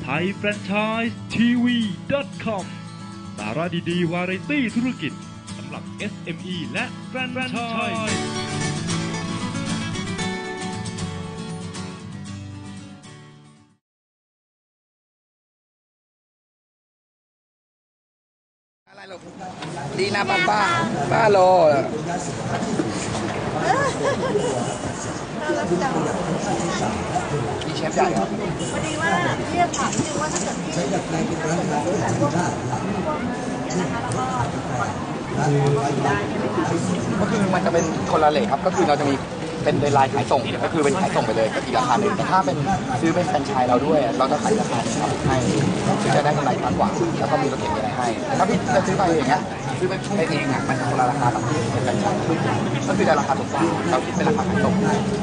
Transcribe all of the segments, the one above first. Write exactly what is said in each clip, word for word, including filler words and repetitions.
ยแฟรนไชส์ทีวี ดอท คอม สาระดีๆวาไรตี้ธุรกิจสำหรับ เอส เอ็ม อี และแฟรนไชส์อะไรลูกดีนะป้าป้าป้าโลมีเชฟใหญ่ครับพอดีว่าเรียกถามจริงว่าถ้าเกิดที่ใช้แบบไหนที่ร้านค้าแบบพวกพวกเนี่ยนะคะแล้วก็ได้ใช่ไหมคะก็คือมันจะเป็นคนละเลทครับก็คือเราจะมีเป็นเป็นลายขายส่งก็คือเป็นขายส่งไปเลยก็อีกราคาหนึ่งแต่ถ้าเป็นซื้อเป็นแฟรนไชส์เราด้วยเราจะขายราคาครับให้ซึ่งจะได้กำไรมากกว่าแล้วก็มีรถเข็นอะไรให้ถ้าพี่จะซื้อไปอย่างเงี้ยซื้อเป็นเป็นเองอ่ะมันคนละราคากับเป็นแฟรนไชส์ก็คือได้ราคาถูกกว่าเราคิดเป็นราคาขายส่ง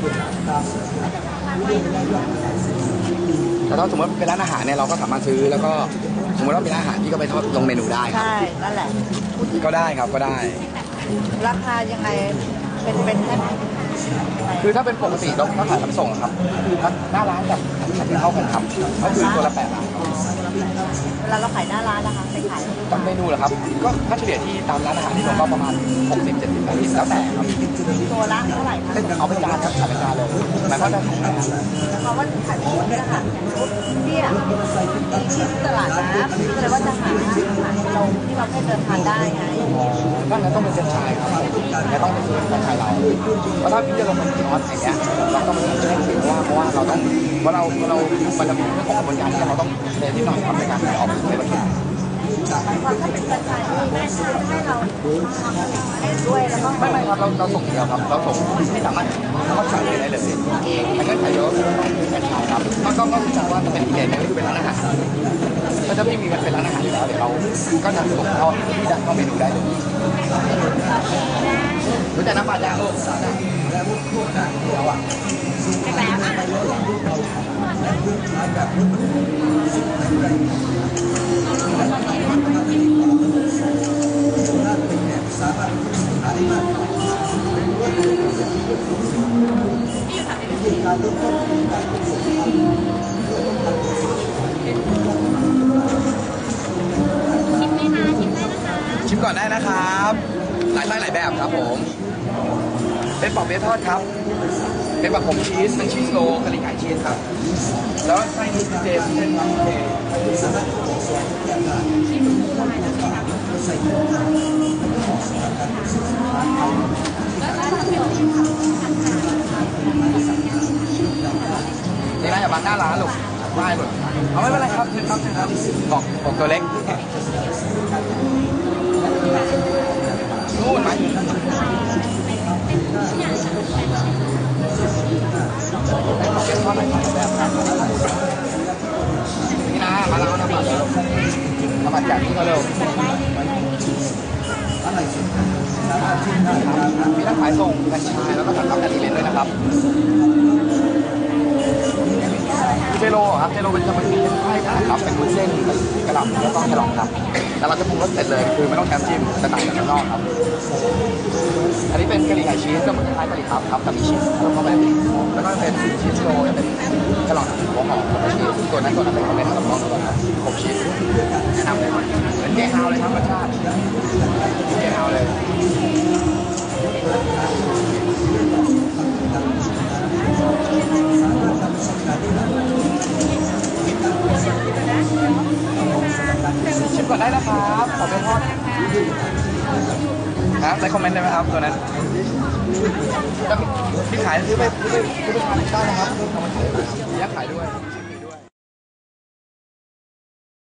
แต่ถ้าสมมติเป็นร้านอาหารเนี่ยเราก็สามารถซื้อแล้วก็สมมติว่าเป็นอาหารที่ก็ไปทอดลงเมนูได้ใช่นั่นแหละก็ได้ครับก็ได้ราคายังไงเป็นเป็นแค่คือถ้าเป็นปกติเราก็ขายน้ำส่งครับคือหน้าร้านกับขายที่เข้ากันครับก็คือตัวละแปดบาทเวลาเราขายหน้าร้านนะคะไปขายตามเมนูเหรอครับก็ค่าเฉลี่ยที่ตามร้านอาหารที่เราก็ประมาณหกสิบเจ็ดสิบแปดสิบแล้วแต่ครับตัวละเท่าไหร่คะเอาไปจานครับขายเป็นจานเลยมันก็จะถูกแล้วเพราะว่าขายชุดนะคะชุดเนี่ยที่ตลาดนะก็เลยว่าจะหาอาหารเราที่เราแค่เดินทานได้ไงก็งั้นต้องเป็นเซนชายครับแล้วต้องเป็นเซนชายเราเพราะถ้าพี่จะลงเป็นคอร์สอย่างเงี้ยเราต้องเช็คคิวว่าเพราะว่าเราต้องเพราะเราเรามันจะมีเรื่องของกระบวนการที่เราต้องเรียนนิดหน่อยครับในการออกในประเทศความถ้าเป็นแฟรนไชส์แม่ค้าให้เราทำให้ด้วยแล้วก็ไม่ไม่ครับเราเราส่งเดียวครับเราส่งที่สามารถเข้าขายได้เลยแต่เงื่อนไขเยอะต้องมีแฟรนไชส์ครับก็ก็ก็จะว่าจะเป็นอีเวนต์ไม่คือเป็นร้านอาหารถ้าจะไม่มีกันเป็นร้านอาหารอยู่แล้วเดี๋ยวเราก็จะส่งเข้าที่ด้านเข้าเมนูได้เลยรู้จักน้ำปลาจ้าลูกแล้วพวกนั้นเดียวอ่ะชิมก่อนได้นะครับหลายไส้หลายแบบครับผมเป็นปอกเปี๊ยะทอดครับเป็นแบบผมชีสเป็นชีสโรลกะหรี่ไก่ชีสครับแล้วไส้นี้เจนเจนเจนนี่น่าจะบังหน้าร้านลูกไม่หมดเอาไม่เป็นไรครับครับครับบอกบอกตัวเล็กนู่นไหมนี่นะมาแล้วนะบัตรมาบัตรจากที่เขาเร็วมีทั้งขายส่งแฟรนไชส์แล้วก็ทำการอีเวนต์ด้วยนะครับเจโร่ครับเจโร่เป็นจะเป็นไส้ครับเป็นวุ้นเส้นกระหล่ำแล้วก็กระหล่ำครับแต่เราจะปรุงรสเสร็จเลยคือไม่ต้องแกมจิ้มจะต่างจากข้างนอกครับอันนี้เป็นกะหรี่ไก่ชีสก็เหมือนคล้ายกะหรี่ปั๊บครับแต่มีชีสเพิ่มเข้าไปแล้วก็เป็นชีสโรลเป็นกระหล่ำหัวหอมกับชีสตัวนั้นตัวนั้นเป็นคอมเมนต์กับน้องตัวนั้นขบชีสแนะนำเลยเหมือนเจ๊ฮาวเลยครับรสชาติเจ๊ฮาวเลยชิมก่อนได้นะครับขอเป็นทอดครับได้คอมเมนต์ได้ไหมครับตัวนั้นที่ขายซื้อไปซื้อไปซื้อไปทานได้นะครับ